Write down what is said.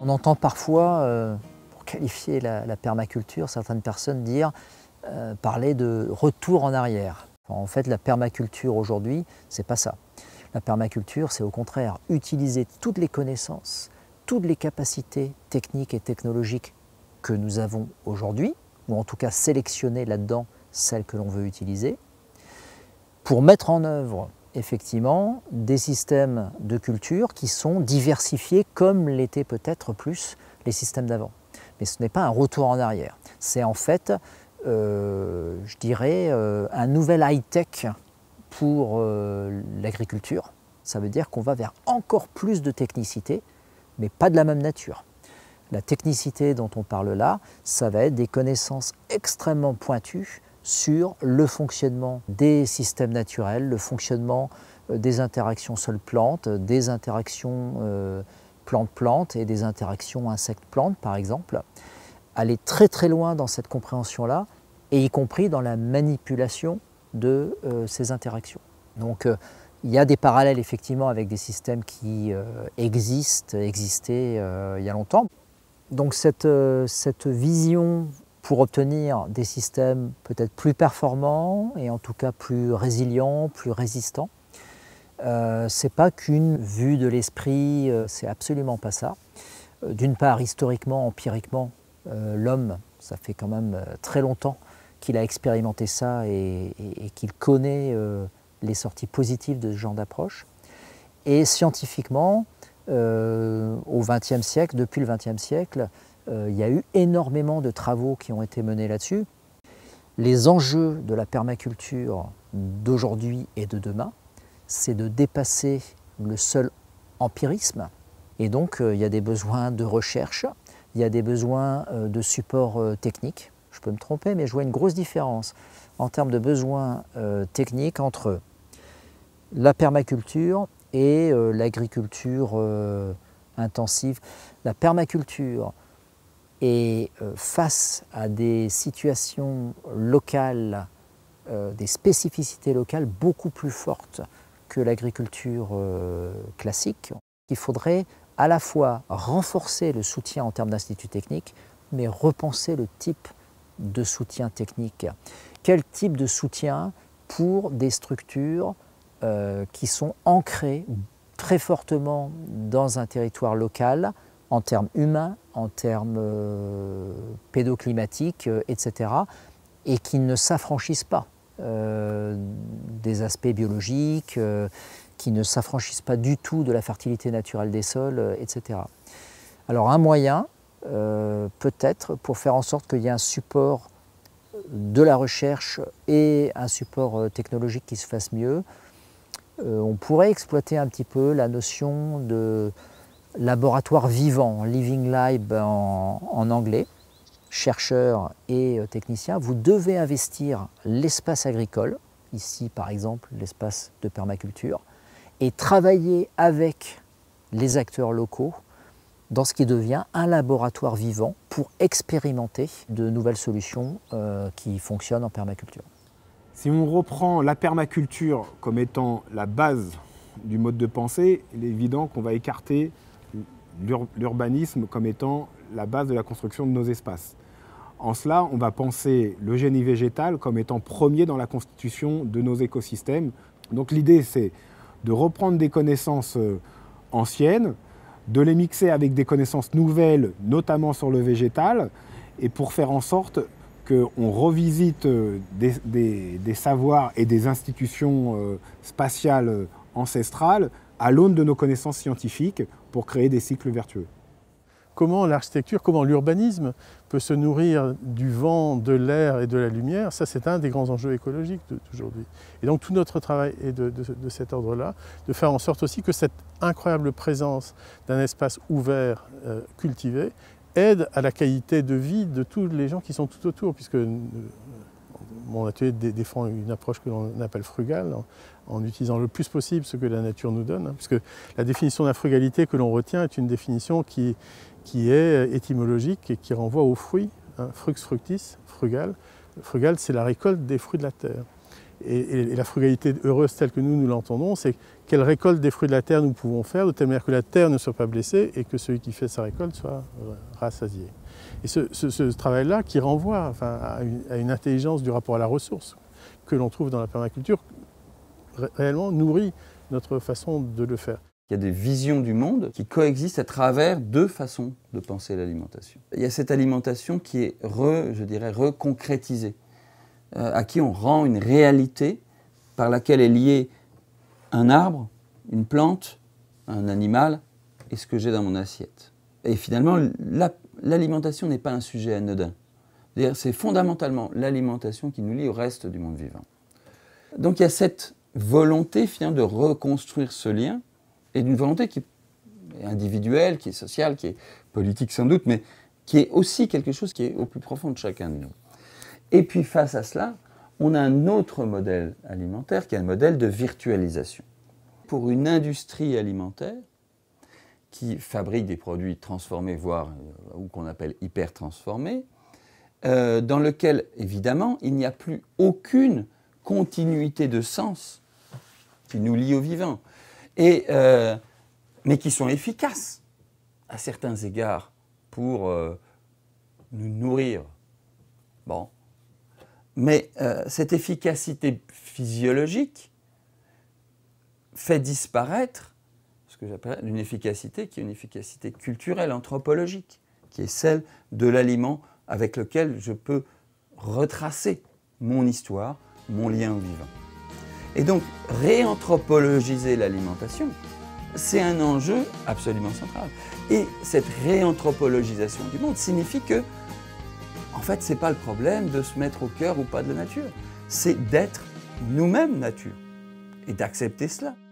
On entend parfois, pour qualifier la permaculture, certaines personnes parler de retour en arrière. En fait, la permaculture aujourd'hui, c'est pas ça. La permaculture, c'est au contraire utiliser toutes les connaissances, toutes les capacités techniques et technologiques que nous avons aujourd'hui, ou en tout cas sélectionner là-dedans celles que l'on veut utiliser, pour mettre en œuvre effectivement des systèmes de culture qui sont diversifiés comme l'étaient peut-être plus les systèmes d'avant. Mais ce n'est pas un retour en arrière, c'est en fait, je dirais, un nouvel high-tech pour l'agriculture. Ça veut dire qu'on va vers encore plus de technicité, mais pas de la même nature. La technicité dont on parle là, ça va être des connaissances extrêmement pointues sur le fonctionnement des systèmes naturels, le fonctionnement des interactions sol-plante, des interactions plante-plante et des interactions insectes-plantes par exemple. Aller très très loin dans cette compréhension-là, et y compris dans la manipulation de ces interactions. Donc il y a des parallèles effectivement avec des systèmes qui existaient il y a longtemps. Donc cette vision pour obtenir des systèmes peut-être plus performants et en tout cas plus résilients, plus résistants, c'est pas qu'une vue de l'esprit, c'est absolument pas ça. D'une part, historiquement, empiriquement, l'homme, ça fait quand même très longtemps qu'il a expérimenté ça et qu'il connaît les sorties positives de ce genre d'approche. Et scientifiquement, au XXe siècle, depuis le XXe siècle, il y a eu énormément de travaux qui ont été menés là-dessus. Les enjeux de la permaculture d'aujourd'hui et de demain, c'est de dépasser le seul empirisme. Et donc, il y a des besoins de recherche, il y a des besoins de support technique. Je peux me tromper, mais je vois une grosse différence en termes de besoins techniques entre la permaculture et l'agriculture intensive. La permaculture est face à des situations locales, des spécificités locales beaucoup plus fortes que l'agriculture classique. Il faudrait à la fois renforcer le soutien en termes d'instituts techniques, mais repenser le type de soutien technique. Quel type de soutien pour des structures qui sont ancrées très fortement dans un territoire local, en termes humains, en termes pédoclimatiques, etc., et qui ne s'affranchissent pas des aspects biologiques, qui ne s'affranchissent pas du tout de la fertilité naturelle des sols, etc. Alors un moyen, peut-être, pour faire en sorte qu'il y ait un support de la recherche et un support technologique qui se fasse mieux, on pourrait exploiter un petit peu la notion de laboratoire vivant, living lab en anglais. Chercheurs et techniciens, vous devez investir l'espace agricole, ici par exemple l'espace de permaculture, et travailler avec les acteurs locaux dans ce qui devient un laboratoire vivant pour expérimenter de nouvelles solutions qui fonctionnent en permaculture. Si on reprend la permaculture comme étant la base du mode de pensée, il est évident qu'on va écarter l'urbanisme comme étant la base de la construction de nos espaces. En cela, on va penser le génie végétal comme étant premier dans la constitution de nos écosystèmes. Donc l'idée, c'est de reprendre des connaissances anciennes, de les mixer avec des connaissances nouvelles, notamment sur le végétal, et pour faire en sorte qu'on revisite des savoirs et des institutions spatiales ancestrales à l'aune de nos connaissances scientifiques pour créer des cycles vertueux. Comment l'architecture, comment l'urbanisme peut se nourrir du vent, de l'air et de la lumière, ça c'est un des grands enjeux écologiques d'aujourd'hui. Et donc tout notre travail est de cet ordre-là, de faire en sorte aussi que cette incroyable présence d'un espace ouvert, cultivé, aide à la qualité de vie de tous les gens qui sont tout autour, puisque mon atelier défend une approche que l'on appelle frugale, en utilisant le plus possible ce que la nature nous donne, puisque la définition de la frugalité que l'on retient est une définition qui est étymologique et qui renvoie aux fruits, frux fructis, frugal. Frugal, c'est la récolte des fruits de la terre. Et la frugalité heureuse telle que nous l'entendons, c'est quelle récolte des fruits de la terre nous pouvons faire de telle manière que la terre ne soit pas blessée et que celui qui fait sa récolte soit rassasié. Et ce travail-là qui renvoie à une intelligence du rapport à la ressource que l'on trouve dans la permaculture, réellement nourrit notre façon de le faire. Il y a des visions du monde qui coexistent à travers deux façons de penser l'alimentation. Il y a cette alimentation qui est, je dirais, reconcrétisée, à qui on rend une réalité par laquelle est lié un arbre, une plante, un animal et ce que j'ai dans mon assiette. Et finalement, l'alimentation n'est pas un sujet anodin. C'est fondamentalement l'alimentation qui nous lie au reste du monde vivant. Donc il y a cette volonté finalement de reconstruire ce lien, et d'une volonté qui est individuelle, qui est sociale, qui est politique sans doute, mais qui est aussi quelque chose qui est au plus profond de chacun de nous. Et puis face à cela, on a un autre modèle alimentaire qui est un modèle de virtualisation. Pour une industrie alimentaire qui fabrique des produits transformés, voire ou qu'on appelle hyper transformés, dans lequel évidemment il n'y a plus aucune continuité de sens qui nous lie au vivant. Mais qui sont efficaces à certains égards pour nous nourrir. Bon. Mais cette efficacité physiologique fait disparaître ce que j'appelle une efficacité qui est une efficacité culturelle, anthropologique, qui est celle de l'aliment avec lequel je peux retracer mon histoire, mon lien au vivant. Et donc, réanthropologiser l'alimentation, c'est un enjeu absolument central. Et cette réanthropologisation du monde signifie que, en fait, ce n'est pas le problème de se mettre au cœur ou pas de la nature. C'est d'être nous-mêmes nature et d'accepter cela.